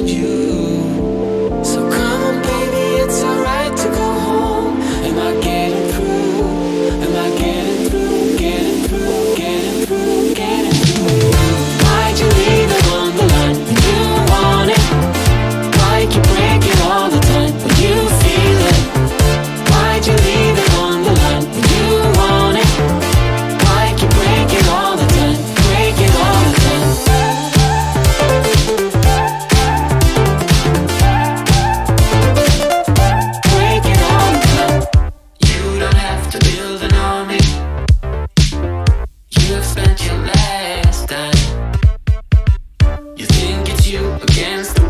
find you. So come on baby, it's alright to go home. Am I getting through? Am I getting through? Getting through, getting through, getting through. Why'd you leave it on the line when you want it? Why you break it all the time when you feel it? Why'd you leave it on the line when you want it? Why you break it all the time? Break it all the time. Break it all the time. You don't have to build an army. You have spent your last time. You think it's you against the